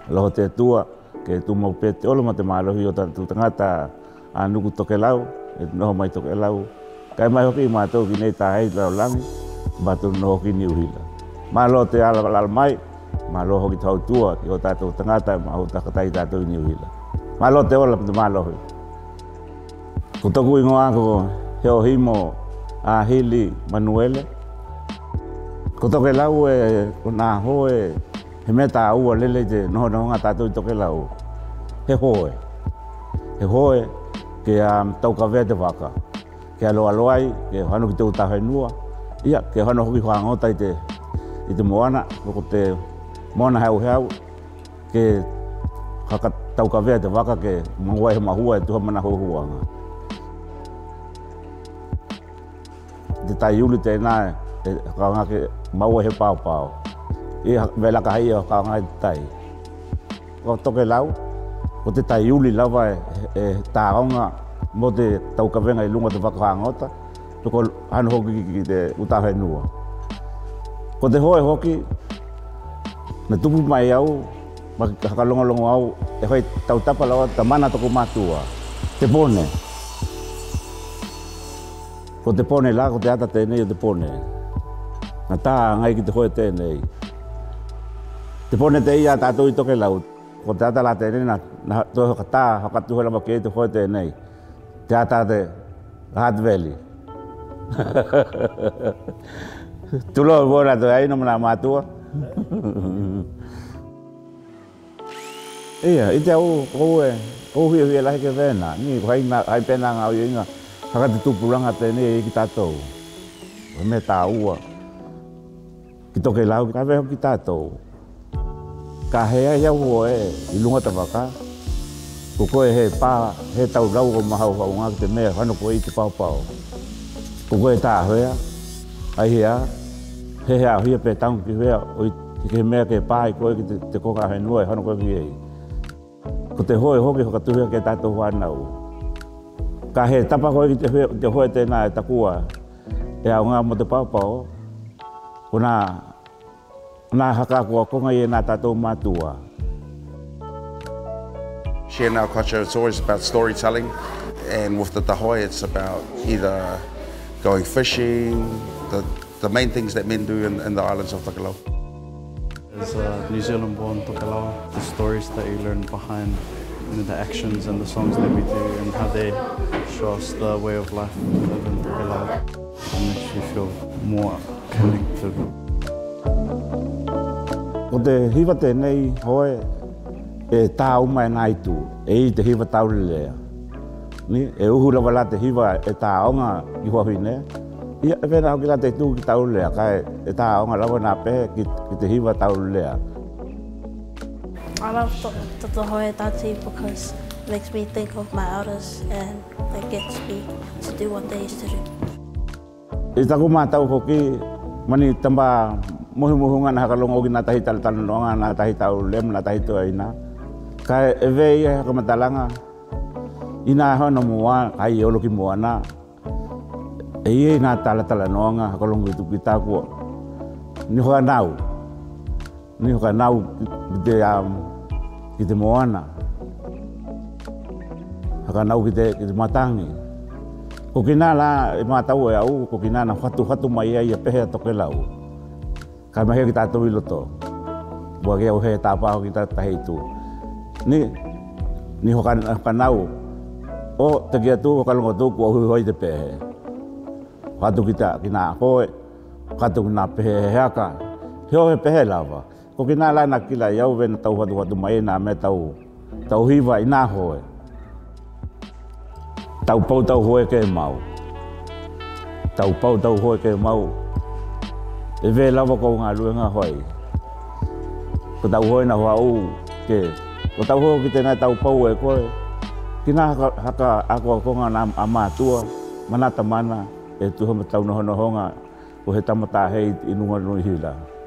loho te tua ke tu mau pe te olo ma te malohi o tu tangata a nuku Tokelau e noho mai Tokelau kai mai hoki ma tau ki nei tahei lau langi ma tu noho ki niuhila ma lo te ala mai ma lo hoki tau tua ki o tātou tangata ma o takatai tātou niuhila ma lo te ola te malohi ko toku ingoa ko he Hohimo Āhili Manuele ko Tokelau e o nā hoe he mea tā ua lele te noho ngā tātou i Tokelau he hoe ke Tāgafoe te Vaka ke aloa loai ke hano ki te utawhenua ia ke hano hoki whangota i te moana ko te moana heu ke haka Tāgafoe te Vaka ke mangua he mahua e tuha mana hohuanga te tai uli te nā e kaanga ke maua he pao e vela ka hai o kaanga te tai ko Tokelau ko te tai uli lava e tāonga mo te Tāgafoe i lunga te whakahangota ko hano hoki ki te utawhenua ko te hoe hoki na tupu mai au ma hakalongolongo au e hoi tautapa lawa ta mana toko matua te pone ko te pone la ko te ata tēnei o te pone na tā ngai ki te hoe tēnei te pone te ia tātou i Tokelau ko te ata la tēnei na toi hoka tā hoka tuhela ma kei te hoe tēnei te ata te Hutt Valley tulo bona to ai no mana matua ia ite o hui la ke vena ni hai pena nga o inga haka te tupulanga tēnei ki tātou o me tā ua ki Tokelau ka veho ki tātou ka hea ia ua i lunga te Vaka ko koe he pā he tau rau o mahau hau ngā ki te mea whanu koe i te pau ko koe tā hea ai hea he hea hia pe taungu ki hea o i ke mea ke pā i koe ki te koka whenua e whanu koe ki ei ko te hoe hoki hoka tuhia ke tātou whanau ka he tapa koe ki te hoe tēnā e takua e au ngā mo te pau ko nā haka kua konga i e nā tātou mātua. Here in our culture, it's always about storytelling, and with the tahoe, it's about either going fishing, the main things that men do in the islands of Tokelau. As a New Zealand-born Tokelau, the stories that you learn behind the actions and the songs that we do and how they show us the way of life we live in Tokelau. It makes you feel more connected. Ko te hiwa tēnei hoe e tā umai nai tū, e i te hiwa taurelea. E uhu rawa la te hiwa e tā onga i huahuine. Ia e wena hoki la te tū ki taurelea, kai e tā onga rawa nā pehe ki te hiwa taurelea. I love the tahoe dati because it makes me think of my elders and it gets me to do what they used to do. I taku mātau hoki, mani tamba muhi-muhunga na hakalongo ki nā tahi talanonga, nā tahi taurelem, nā tahi tuaina. Kai e vei e haka matalanga, i nā hana mua, kai e olo ki mua nā. E i nā talanonga, hakalongo i tuki tākua. Ni hoka nau. Ni hoka nau ki te moana. Haka nau ki te matangi. Ko kina la e mātau e au, ko kina na hatu mai ai e pehe a Tokelau. Kai mahi ki tātou i loto. Bua ke au he tāpāho ki tātahi tū. Ni hoka nau. O te kia tū, hoka longo tū, kua hui hoi te pehe. Hatu ki nā hoe, hatu ki nā pehe heaka. Heo he pehe lava. Ko kina la na kila iau vena tau hatu mai nā me tau hiwa i nā hoe. Tau pau tau hoe ke mau. Tau pau tau hoe ke mau. E ve lava ko ngā luenga hoi. Ko tau hoe na hoa u ke. Ko tau hoe ki tēnā tau pau e koe. Kina haka ako konga nā amātua. Manata mana e tuha ma tau noho nohonga. Ko he tamata hei i nunga nui hila.